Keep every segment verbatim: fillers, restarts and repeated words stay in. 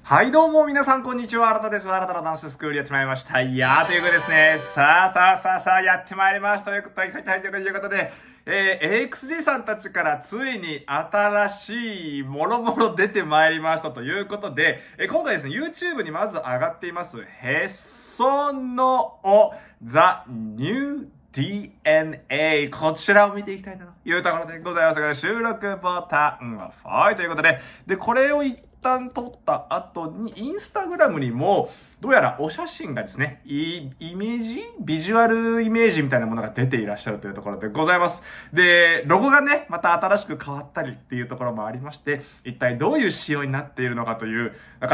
はいどうも皆さんこんにちは、新田です。新たなダンススクールやってまいりました。いやーということでですね、さあさあさあさあやってまいりましたということで、ということで、えー、エーエックスジー さんたちからついに新しいもろもろ出てまいりましたということで、えー、今回ですね、YouTube にまず上がっています、へっそのお The New ディーエヌエー こちらを見ていきたいというところでございますが、収録ボタンはファイということで、で、これを一旦撮った後に、インスタグラムにも、どうやらお写真がですね、イイメージビジュアルイメージみたいなものが出ていらっしゃるというところでございます。で、ロゴがね、また新しく変わったりっていうところもありまして、一体どういう仕様になっているのかという、だから、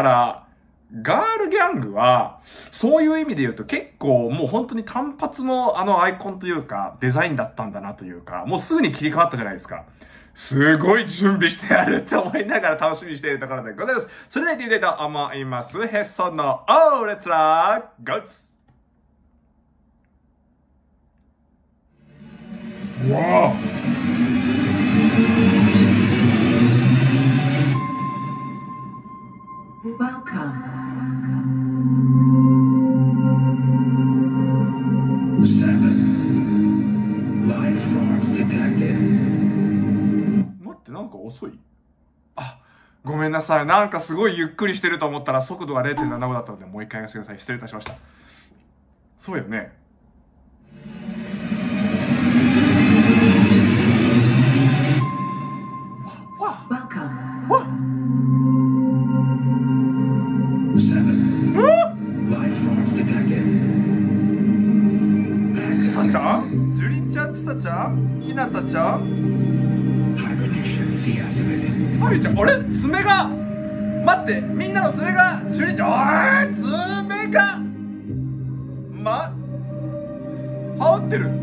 ガールギャングは、そういう意味で言うと結構もう本当に単発のあのアイコンというか、デザインだったんだなというか、もうすぐに切り替わったじゃないですか。すごい準備してあるって思いながら楽しみにしているところでございます。それでは行ってみたいと思います。へっそのオーレッツラーゴーツわあ待って、なんか遅い？あ、ごめんなさい。なんかすごいゆっくりしてると思ったら速度が れいてんななご だったので、もう一回やらせてください。失礼いたしました。そうよね。わ、わ、わ、ちさちゃん？ジュリちゃん、ちさちゃん？ひなたちゃん？ハリちゃん、あれ爪が待って、みんなの爪がジュリちゃん、おい爪がま、羽織ってる。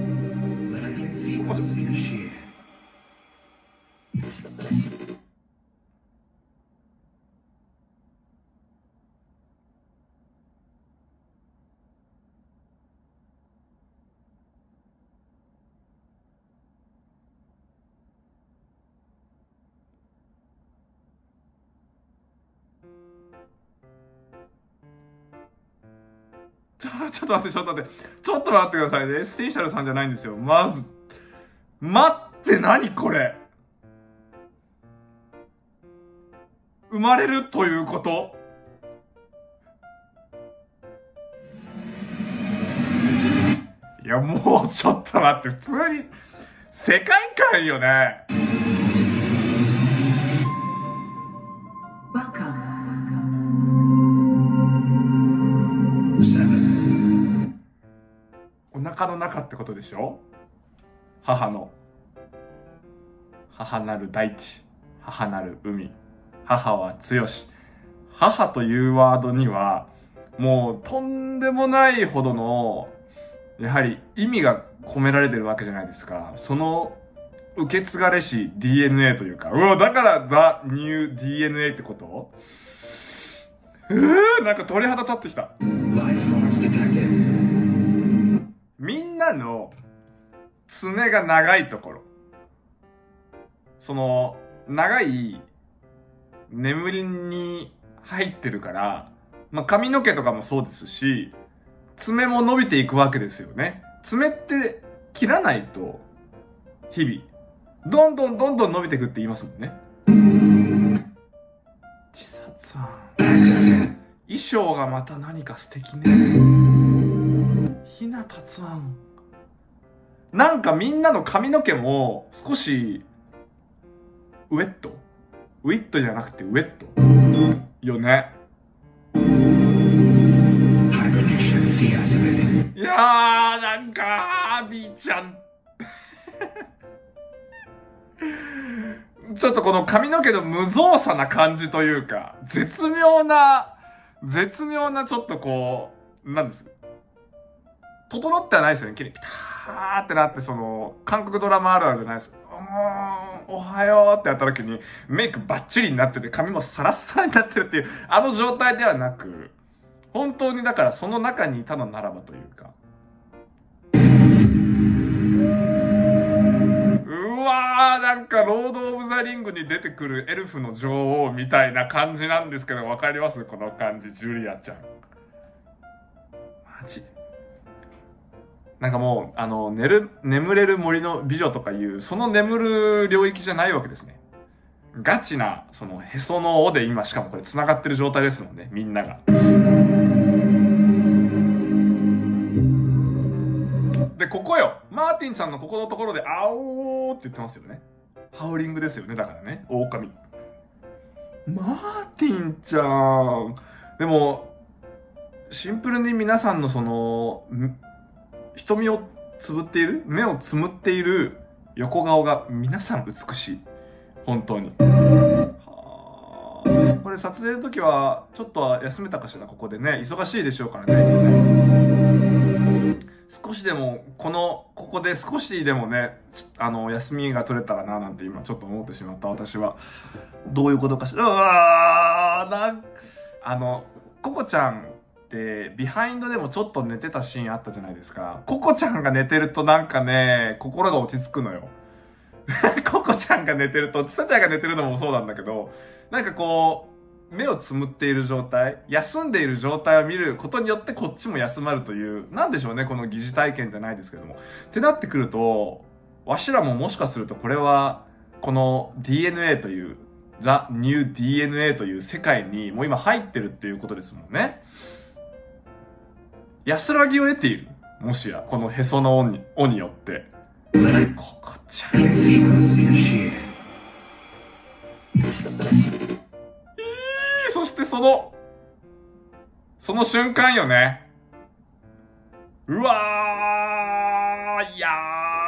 ちょ、ちょっと待って、ちょっと待って。ちょっと待ってくださいね。エッセンシャルさんじゃないんですよ。まず。待って、何これ。生まれるということ？いや、もうちょっと待って。普通に、世界観よね。お腹の中ってことでしょ？母の。母なる大地。母なる海。母は強し。母というワードには、もうとんでもないほどの、やはり意味が込められてるわけじゃないですか。その受け継がれし ディーエヌエー というか、うわ、だからザ・ニュー ディーエヌエー ってこと？うー、なんか鳥肌立ってきた。みんなの爪が長いところ。その、長い眠りに入ってるから、まあ、髪の毛とかもそうですし、爪も伸びていくわけですよね。爪って切らないと、日々、どんどんどんどん伸びていくって言いますもんね。ちささん。衣装がまた何か素敵ね。ひなたつあん。なんかみんなの髪の毛も少し、ウェット？ウィットじゃなくてウェットよね。いやー、なんか、アビーちゃん。ちょっとこの髪の毛の無造作な感じというか、絶妙な、絶妙なちょっとこう、なんです。整ってはないですよね。綺麗にピターってなって、その、韓国ドラマあるあるじゃないです。うーん、おはようってやった時に、メイクバッチリになってて、髪もサラッサラになってるっていう、あの状態ではなく、本当にだからその中にいたのならばというか。うわー、なんか、ロード・オブ・ザ・リングに出てくるエルフの女王みたいな感じなんですけど、わかります？この感じ、ジュリアちゃん。マジ。なんかもう、あの、寝る、眠れる森の美女とかいう、その眠る領域じゃないわけですね。ガチな、その、へその緒で今しかもこれ繋がってる状態ですもんね、みんなが。で、ここよ。マーティンちゃんのここのところで、あおーって言ってますよね。ハウリングですよね、だからね。狼。マーティンちゃん。でも、シンプルに皆さんのその、瞳をつぶっている、目をつむっている横顔が皆さん美しい。本当に。はあ、これ撮影の時はちょっとは休めたかしら、ここでね。忙しいでしょうからね。少しでも、この、ここで少しでもね、あの、休みが取れたらな、なんて今ちょっと思ってしまった私は。どういうことかしら。うわー、なん、あの、ココちゃん、で、ビハインドでもちょっと寝てたシーンあったじゃないですか。ココちゃんが寝てるとなんかね、心が落ち着くのよ。ココちゃんが寝てると、ちさちゃんが寝てるのもそうなんだけど、なんかこう、目をつむっている状態、休んでいる状態を見ることによってこっちも休まるという、なんでしょうね、この疑似体験じゃないですけども。ってなってくると、わしらももしかするとこれは、この ディーエヌエー という、ザ・ニュー ディーエヌエー という世界にもう今入ってるっていうことですもんね。安らぎを得ている。もしや、このへその緒に、緒によって。ココちゃん。えー、そしてその、その瞬間よね。うわー、いや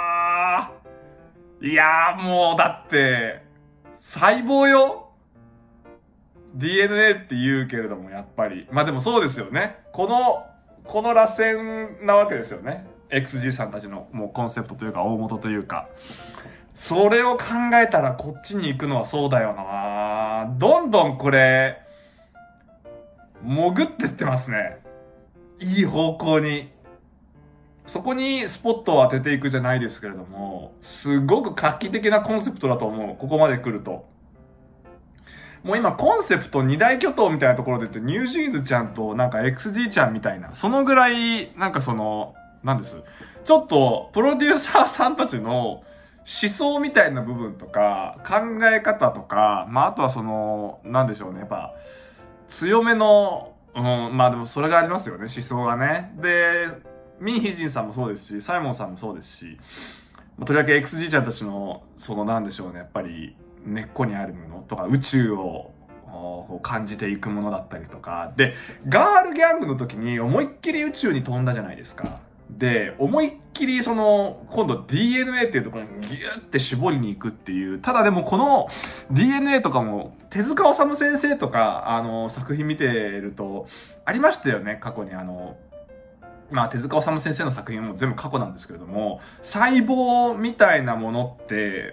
ー。いやー、もうだって、細胞よ。ディーエヌエー って言うけれども、やっぱり。まあでもそうですよね。この、この螺旋なわけですよね。エックスジー さんたちのもうコンセプトというか大元というか。それを考えたらこっちに行くのはそうだよな。どんどんこれ、潜ってってますね。いい方向に。そこにスポットを当てていくじゃないですけれども、すごく画期的なコンセプトだと思う。ここまで来ると。もう今コンセプト二大巨頭みたいなところで言って、ニュージーンズちゃんとなんか エックスジー ちゃんみたいな、そのぐらい、なんかその、なんです。ちょっと、プロデューサーさんたちの思想みたいな部分とか、考え方とか、まああとはその、なんでしょうね、やっぱ、強めの、うん、まあでもそれがありますよね、思想がね。で、ミンヒジンさんもそうですし、サイモンさんもそうですし、とりわけ エックスジー ちゃんたちの、そのなんでしょうね、やっぱり、根っこにあるものとか、宇宙を感じていくものだったりとか。で、ガールギャングの時に思いっきり宇宙に飛んだじゃないですか。で、思いっきりその、今度 ディーエヌエー っていうところにギューって絞りに行くっていう。ただでもこの ディーエヌエー とかも、手塚治虫先生とか、あの、作品見てると、ありましたよね、過去にあの、まあ手塚治虫先生の作品も全部過去なんですけれども、細胞みたいなものって、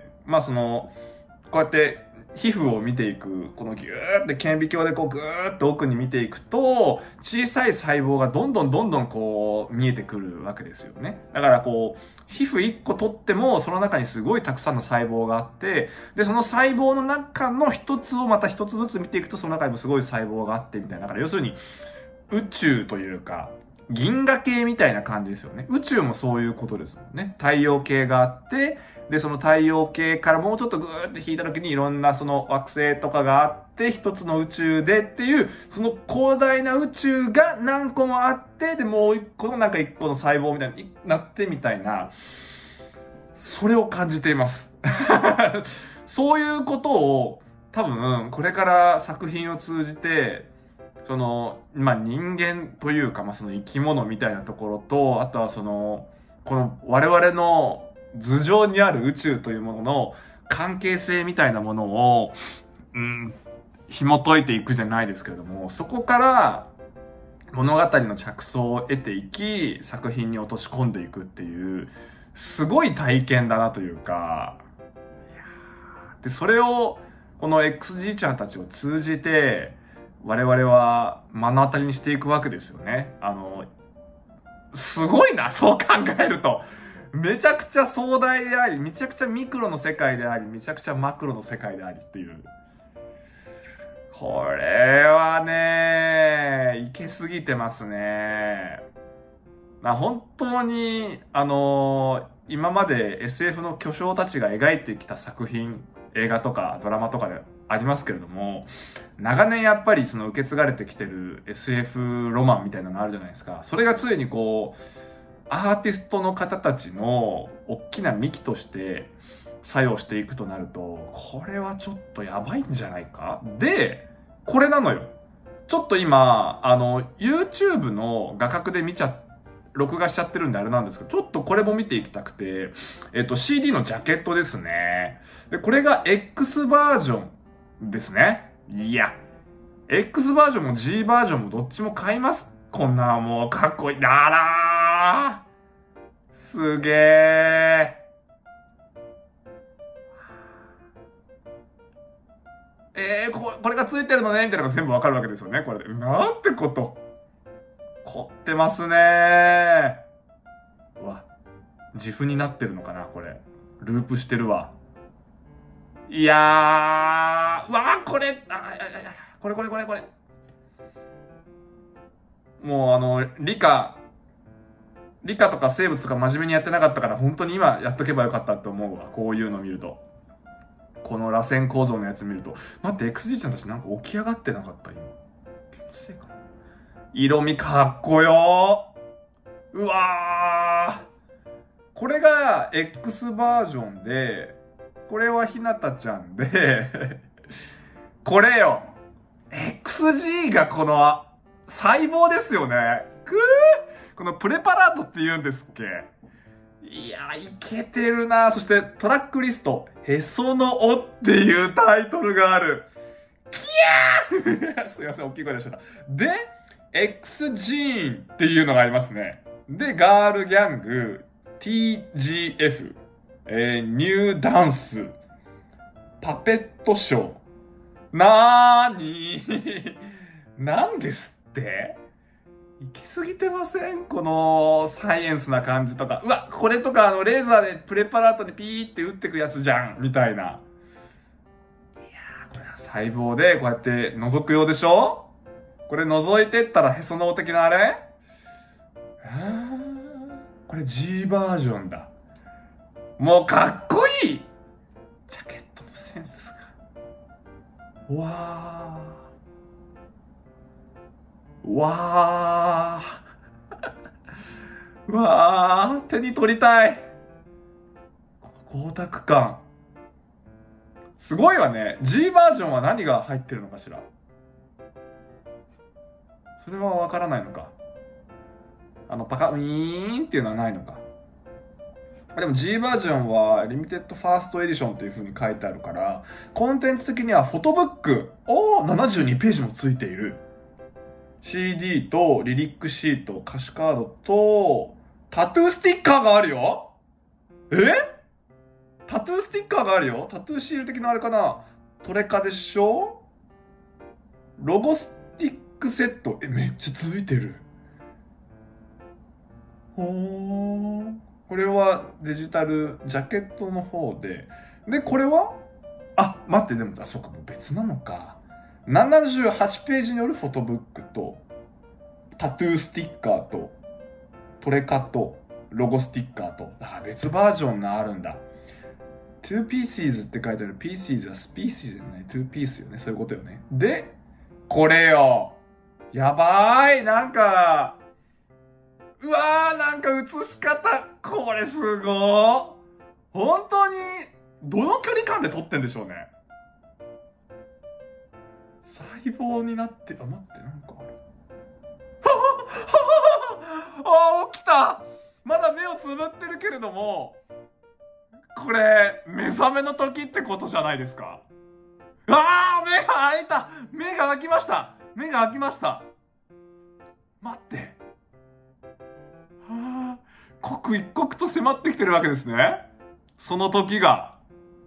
まあその、こうやって皮膚を見ていく、このギューって顕微鏡でこうグーッと奥に見ていくと、小さい細胞がどんどんどんどんこう見えてくるわけですよね。だからこう、皮膚一個取ってもその中にすごいたくさんの細胞があって、で、その細胞の中の一つをまた一つずつ見ていくとその中にもすごい細胞があってみたいな。だから要するに宇宙というか、銀河系みたいな感じですよね。宇宙もそういうことですもんね。太陽系があって、で、その太陽系からもうちょっとぐーって引いた時にいろんなその惑星とかがあって、一つの宇宙でっていう、その広大な宇宙が何個もあって、で、もう一個のなんか一個の細胞みたいになってみたいな、それを感じています。そういうことを多分、これから作品を通じて、その、まあ、人間というか、まあ、その生き物みたいなところと、あとはその、この我々の頭上にある宇宙というものの関係性みたいなものを、うん、紐解いていくじゃないですけれども、そこから物語の着想を得ていき、作品に落とし込んでいくっていう、すごい体験だなというか、で、それを、この エックスジー ちゃんたちを通じて、我々は目の当たりにしていくわけですよね。あの、すごいな、そう考えると。 めちゃくちゃ壮大であり、めちゃくちゃミクロの世界であり、めちゃくちゃマクロの世界でありっていう。これはね、いけすぎてますね。まあ、本当に、あのー、今まで エスエフ の巨匠たちが描いてきた作品、映画とかドラマとかでありますけれども、長年やっぱりその受け継がれてきてる エスエフ ロマンみたいなのあるじゃないですか。それがついにこう、アーティストの方たちの大きな幹として作用していくとなると、これはちょっとやばいんじゃないか。で、これなのよ。ちょっと今、あの、YouTube の画角で見ちゃ、録画しちゃってるんであれなんですけど、ちょっとこれも見ていきたくて、えっと、シーディー のジャケットですね。で、これが X バージョンですね。いや、X バージョンも G バージョンもどっちも買います。こんなもうかっこいい。あらーすげー。えー、ここれがついてるのねみたいなのが全部わかるわけですよね、これで。なんてこと。凝ってますねー。うわ、自負になってるのかな、これ。ループしてるわ。いやー、うわー、これ、あ、これこれこれこれ。もうあの、理科、理科とか生物とか真面目にやってなかったから、本当に今やっとけばよかったって思うわ。こういうの見ると。この螺旋構造のやつ見ると。待って、エックスジー ちゃんたちなんか起き上がってなかった今。気のせいかな。色味かっこよー。うわー。これが X バージョンで、これはひなたちゃんで、これよ。エックスジー がこの細胞ですよね。くー。このプレパラートって言うんですっけ。いや、いけてるな。そしてトラックリスト、へその緒っていうタイトルがある。キャーすいません、大きい声出しちゃった。で、X ジーンっていうのがありますね。で、ガールギャング、ティージーエフ、えー、ニューダンス、パペットショー。なーにーなんですっていけすぎてませんこのサイエンスな感じとか。うわ、これとかあのレーザーでプレパラートにピーって打ってくやつじゃんみたいな。いやー、これは細胞でこうやって覗くようでしょ。これ覗いてったらへその緒的なあれ。あー、これ G バージョンだ。もうかっこいい。ジャケットのセンスが。わー。わー。わー、手に取りたい。この光沢感。すごいわね。G バージョンは何が入ってるのかしら。それはわからないのか。あの、パカウィーンっていうのはないのか。でも G バージョンはリミテッドファーストエディションっていう風に書いてあるから、コンテンツ的にはフォトブック、おー、ななじゅうにページもついている。シーディー とリリックシート、歌詞カードと、タトゥースティッカーがあるよ。えタトゥースティッカーがあるよ。タトゥーシール的なあれかな。トレカでしょ。ロゴスティックセット。え、めっちゃついてる。ほー。これはデジタルジャケットの方で。で、これはあ、待って、でも、あ、そうか、もう別なのか。ななじゅうはちページによるフォトブックと、タトゥースティッカーと、トレカと、ロゴスティッカーと、あ、別バージョンがあるんだ。two pieces って書いてある pieces はスピーシーじゃない two piece よね。そういうことよね。で、これよ。やばーい。なんか、うわー、なんか映し方。これすごー。本当に、どの距離感で撮ってんでしょうね。細胞になって、あ、待って、なんかある。あ、起きた。まだ目をつぶってるけれども、これ、目覚めの時ってことじゃないですか。あー、目が開いた。目が開きました。目が開きました。待って。はあ、刻一刻と迫ってきてるわけですね。その時が。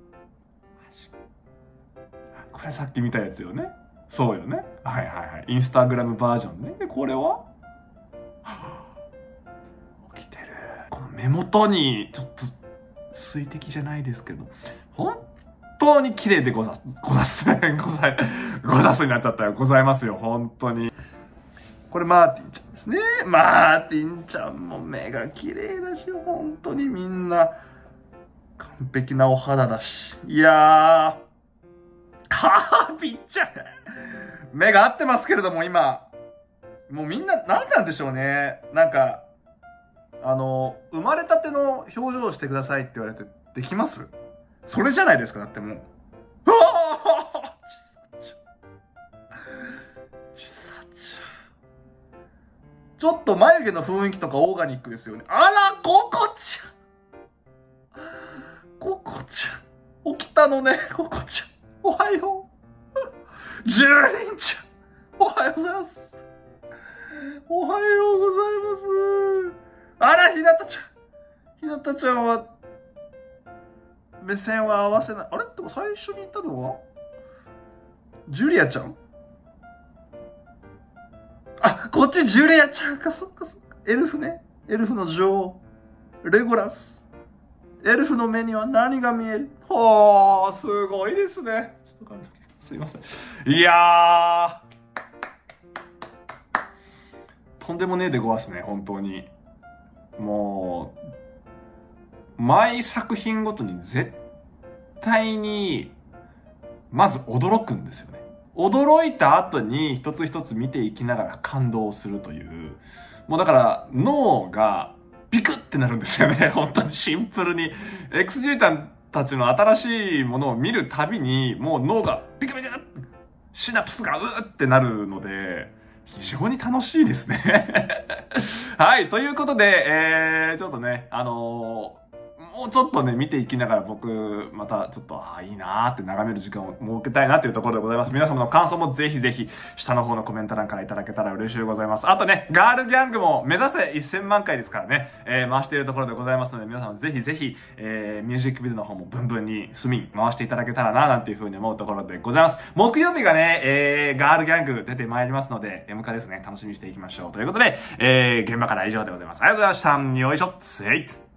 これさっき見たやつよね。そうよね。はいはいはい。インスタグラムバージョンね。で、これは、はあ、起きてる。この目元に、ちょっと、水滴じゃないですけど、本当に綺麗でござす、ござす、ござい、ござすになっちゃったよ。ございますよ、本当に。これマーティンちゃんですね。マーティンちゃんも目が綺麗だし、本当にみんな、完璧なお肌だし。いやー、はぁ、ぴっちゃん。目が合ってますけれども、今。もうみんな、何なんでしょうね。なんか、あの、生まれたての表情をしてくださいって言われて、できます？それじゃないですか、だってもう。うわぁ！ちさちゃん。ちょっと眉毛の雰囲気とかオーガニックですよね。あら、ココちゃん。ココちゃん。起きたのね、ココちゃん。おはよう。ジュリンちゃん。おはようございます。おはようございます。あら、ひなたちゃん。ひなたちゃんは、目線は合わせない。あれってか最初に言ったのはジュリアちゃん。あ、こっちジュリアちゃんか、そっかそっか。エルフね。エルフの女王。レゴラス。エルフの目には何が見える？ほー、すごいですね。ちょっと噛んだけどすいません。いやー。とんでもねえでごわすね、本当に。もう、毎作品ごとに絶対に、まず驚くんですよね。驚いた後に一つ一つ見ていきながら感動するという。もうだから脳がビクってなるんですよね。本当にシンプルに。エクスジータンたちの新しいものを見るたびに、もう脳がビクビクってシナプスがうーってなるので、非常に楽しいですね。はい。ということで、えー、ちょっとね、あのー、もうちょっとね、見ていきながら僕、またちょっと、ああ、いいなーって眺める時間を設けたいなというところでございます。皆様の感想もぜひぜひ、下の方のコメント欄からいただけたら嬉しいございます。あとね、ガールギャングも目指せせんまん回ですからね、えー、回しているところでございますので、皆様ぜひぜひ、えー、ミュージックビデオの方もブンブンにスミン回していただけたらな、なんていう風に思うところでございます。木曜日がね、えー、ガールギャング出てまいりますので、M 化ですね、楽しみにしていきましょう。ということで、えー、現場からは以上でございます。ありがとうございました。よいしょ、せい。